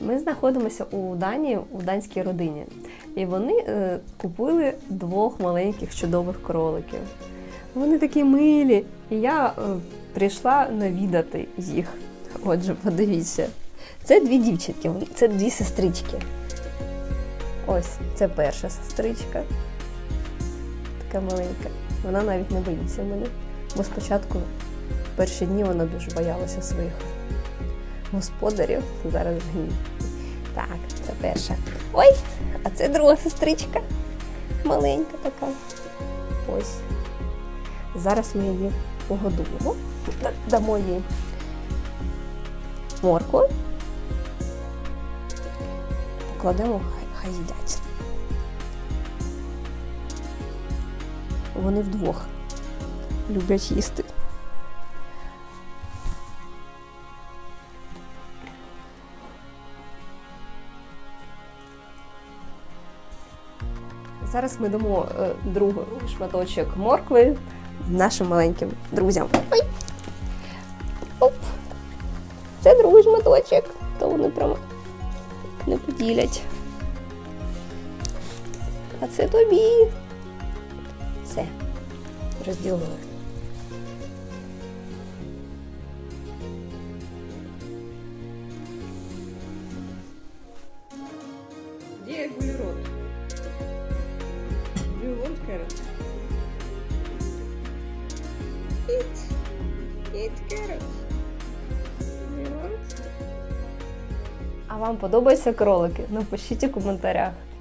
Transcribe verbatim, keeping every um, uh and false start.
Ми знаходимося у Данії, у данській родині. І вони е, купили двох маленьких чудових кроликів. Вони такі милі. І я е, прийшла навідати їх. Отже, подивіться. Це дві дівчинки, це дві сестрички. Ось, це перша сестричка. Така маленька. Вона навіть не боїться мене. Бо спочатку, в перші дні, вона дуже боялася своїх господарів. Зараз вже ні. Так, це перша. Ой, а це друга сестричка. Маленька така. Ось. Зараз ми її погодуємо. Дамо їй моркву. Покладемо, хай, хай їдять. Вони вдвох люблять їсти. Зараз ми дамо е, другий шматочок моркви нашим маленьким друзям. Ой! Оп! Це другий шматочок, то вони прямо не поділять. А це тобі. Все, розділили. Де бутерброд? Do you want carrot? Eat. Eat carrot. Do you want? А вам подобаються кролики? Напишіть у коментарях.